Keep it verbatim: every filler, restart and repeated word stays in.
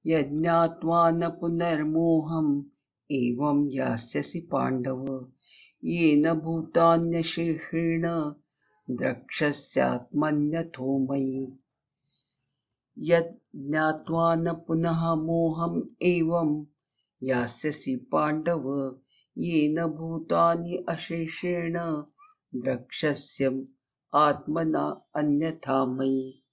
यज्ञात्वा न पुनर्मोहम् एवं यास्यसि पाण्डव। येन भूतान्यशेषेण द्रक्ष्यस्यात्मन्यथो मयि। यत् ज्ञात्वा न पुनः मोहम् एवं यास्यसि पाण्डव। येन भूतानि अशेषेण द्रक्ष्यस्य आत्मना अन्यथा मयि।